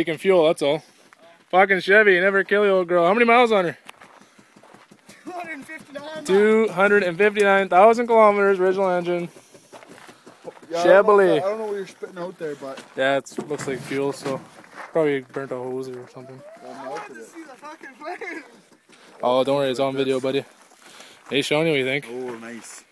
leaking fuel, that's all. Fucking Chevy, never kill you, old girl. How many miles on her? 259. 259,000 kilometers, original engine. Yeah, Chevrolet. I don't know what you're spitting out there, but Yeah, it looks like fuel, so probably burnt a hose or something. I want to see the fucking flame. Oh, don't worry, it's on video, buddy. Hey, showing you what you think. Oh, nice.